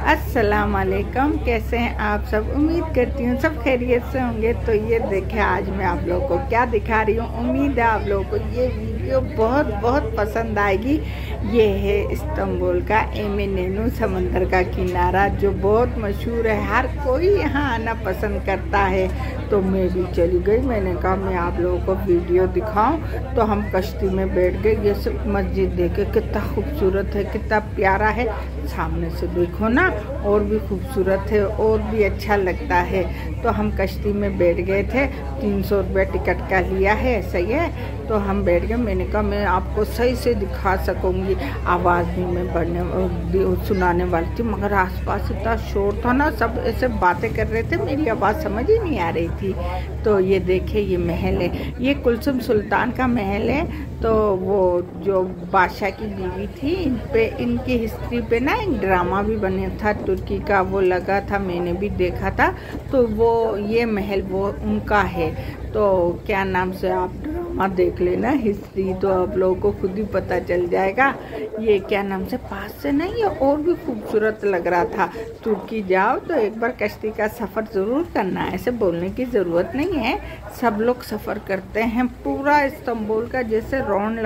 अस्सलाम वालेकुम। कैसे हैं आप सब? उम्मीद करती हूँ सब खैरियत से होंगे। तो ये देखें, आज मैं आप लोगों को क्या दिखा रही हूँ। उम्मीद है आप लोगों को ये वीडियो बहुत बहुत पसंद आएगी। ये है इस्तांबुल का एमिनेनू समंदर का किनारा, जो बहुत मशहूर है। हर कोई यहाँ आना पसंद करता है। तो मैं भी चली गई। मैंने कहा मैं आप लोगों को वीडियो दिखाऊं। तो हम कश्ती में बैठ गए। ये सब मस्जिद देखे, कितना खूबसूरत है, कितना प्यारा है। सामने से देखो ना, और भी खूबसूरत है और भी अच्छा लगता है। तो हम कश्ती में बैठ गए थे। 300 रुपये टिकट का लिया है, सही है। तो हम बैठ गए। मैंने कहा मैं आपको सही से दिखा सकूँगी। आवाज़ भी मैं सुनाने वाली थी, मगर आसपास इतना शोर था ना, सब ऐसे बातें कर रहे थे, मेरी आवाज़ समझ ही नहीं आ रही थी। तो ये देखे, ये महल है, ये कुलसुम सुल्तान का महल है। तो वो जो बादशाह की बीवी थी, इनकी हिस्ट्री पे ना एक ड्रामा भी बने था तुर्की का, वो लगा था, मैंने भी देखा था। तो वो ये महल वो उनका है। तो क्या नाम से आप ड्रामा देख लेना, हिस्ट्री, तो आप लोगों को खुद ही पता चल जाएगा। ये क्या नाम से पास से नहीं, ये और भी खूबसूरत लग रहा था। तुर्की जाओ तो एक बार कश्ती का सफ़र ज़रूर करना है। ऐसे बोलने की ज़रूरत नहीं है, सब लोग सफ़र करते हैं। पूरा इस्तांबुल का जैसे रौंड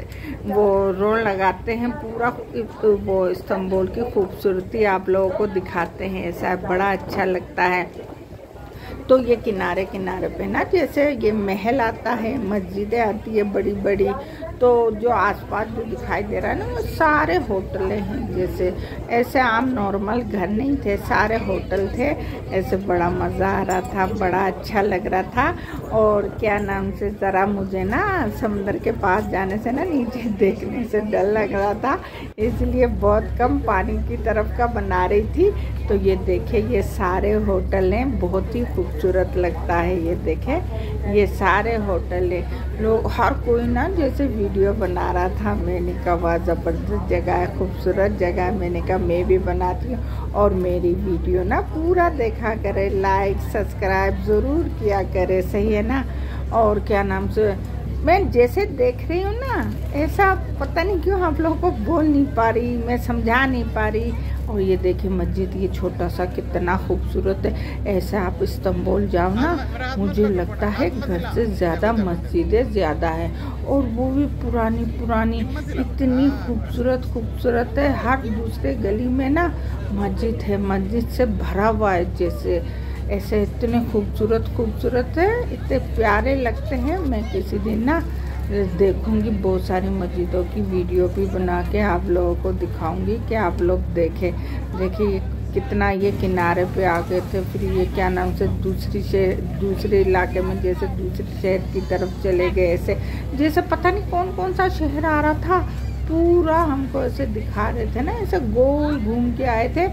लगाते हैं पूरा। वो इस्तांबुल की खूबसूरती आप लोगों को दिखाते हैं। ऐसा बड़ा अच्छा लगता है। तो ये किनारे किनारे पे ना, जैसे ये महल आता है, मस्जिदें आती है बड़ी बड़ी। तो जो आसपास जो दिखाई दे रहा है ना, वो सारे होटलें हैं। जैसे ऐसे आम नॉर्मल घर नहीं थे, सारे होटल थे। ऐसे बड़ा मज़ा आ रहा था, बड़ा अच्छा लग रहा था। और क्या नाम से, ज़रा मुझे ना समुद्र के पास जाने से ना, नीचे देखने से डर लग रहा था, इसलिए बहुत कम पानी की तरफ का बना रही थी। तो ये देखे, ये सारे होटल हैं, बहुत ही खूबसूरत लगता है। ये देखे, ये सारे होटल हैं। लोग हर कोई ना जैसे वीडियो बना रहा था। मैंने कहा वाह, ज़बरदस्त जगह है, खूबसूरत जगह है। मैंने कहा मैं भी बनाती हूँ, और मेरी वीडियो ना पूरा देखा करे, लाइक सब्सक्राइब ज़रूर किया करे, सही है ना। और क्या नाम से, मैं जैसे देख रही हूँ ना, ऐसा पता नहीं क्यों आप लोगों को बोल नहीं पा रही, मैं समझा नहीं पा रही। और ये देखिए मस्जिद, ये छोटा सा कितना खूबसूरत है। ऐसा आप इस्तांबुल जाओ ना, मुझे लगता है घर से ज़्यादा मस्जिदें ज़्यादा है, और वो भी पुरानी पुरानी, इतनी खूबसूरत है। हर दूसरे गली में ना मस्जिद है, मस्जिद से भरा हुआ है। जैसे ऐसे इतने खूबसूरत है, इतने प्यारे लगते हैं। मैं किसी दिन ना देखूंगी, बहुत सारी मस्जिदों की वीडियो भी बना के आप लोगों को दिखाऊंगी कि आप लोग देखें। देखिए कितना ये किनारे पे आ गए थे। फिर ये क्या नाम से दूसरे इलाके में, जैसे दूसरे शहर की तरफ चले गए। ऐसे जैसे पता नहीं कौन कौन सा शहर आ रहा था, पूरा हमको ऐसे दिखा रहे थे ना, ऐसे गोल घूम के आए थे।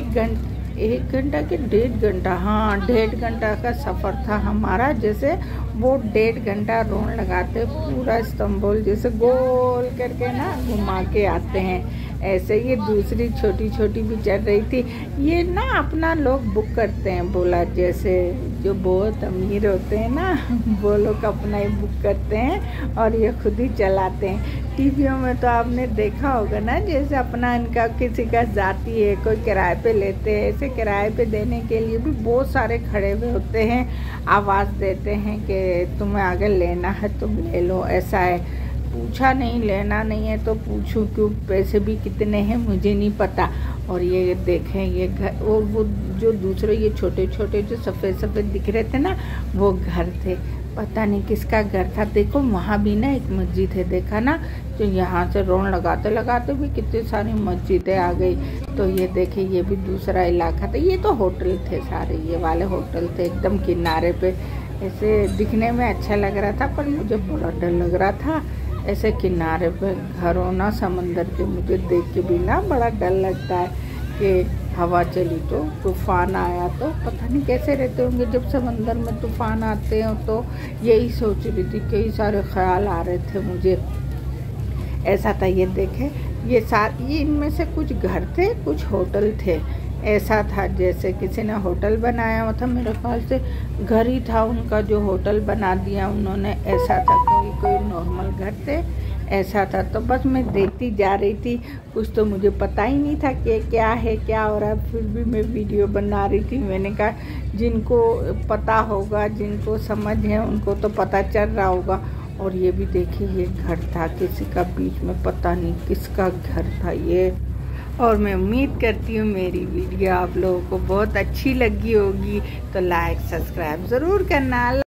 1 घंटा के 1.5 घंटा, हाँ 1.5 घंटा का सफ़र था हमारा। जैसे वो 1.5 घंटा रोड लगाते पूरा इस्तांबुल जैसे गोल करके ना घुमा के आते हैं। ऐसे ये दूसरी छोटी छोटी भी चल रही थी। ये ना अपना लोग बुक करते हैं, बोला जैसे जो बहुत अमीर होते हैं ना, वो लोग अपना ही बुक करते हैं और ये खुद ही चलाते हैं। टीवियों में तो आपने देखा होगा ना, जैसे अपना इनका किसी का जाती है, कोई किराए पे लेते हैं। ऐसे किराए पे देने के लिए भी बहुत सारे खड़े हुए होते हैं, आवाज़ देते हैं कि तुम्हें अगर लेना है तुम ले लो। ऐसा है, पूछा नहीं, लेना नहीं है तो पूछूं क्यों, पैसे भी कितने हैं मुझे नहीं पता। और ये देखें, ये घर, और वो जो दूसरे ये छोटे छोटे जो सफ़ेद दिख रहे थे ना, वो घर थे। पता नहीं किसका घर था। देखो वहाँ भी ना एक मस्जिद है, देखा ना। तो यहाँ से रौंड लगाते भी कितनी सारी मस्जिदें आ गई। तो ये देखिए, ये भी दूसरा इलाका था। ये तो होटल थे सारे, ये वाले होटल थे एकदम किनारे पे। ऐसे दिखने में अच्छा लग रहा था, पर मुझे बड़ा डर लग रहा था। ऐसे किनारे पे घर होना समंदर के, मुझे देख के भी ना बड़ा डर लगता है कि हवा चली तो, तूफ़ान आया तो, पता नहीं कैसे रहते होंगे जब समंदर में तूफ़ान आते हैं। तो यही सोच रही थी, कई सारे ख्याल आ रहे थे मुझे। ऐसा था, ये देखे, ये इनमें से कुछ घर थे, कुछ होटल थे। ऐसा था जैसे किसी ने होटल बनाया हुआ था, मेरे ख्याल से घर ही था उनका जो होटल बना दिया उन्होंने। ऐसा था, कोई नॉर्मल घर थे, ऐसा था। तो बस मैं देखती जा रही थी, कुछ तो मुझे पता ही नहीं था कि क्या है क्या हो रहा है, फिर भी मैं वीडियो बना रही थी। मैंने कहा जिनको पता होगा, जिनको समझ है, उनको तो पता चल रहा होगा। और ये भी देखिए, ये घर था किसी का, बीच में पता नहीं किसका घर था ये। और मैं उम्मीद करती हूँ मेरी वीडियो आप लोगों को बहुत अच्छी लगी होगी, तो लाइक सब्सक्राइब ज़रूर करना।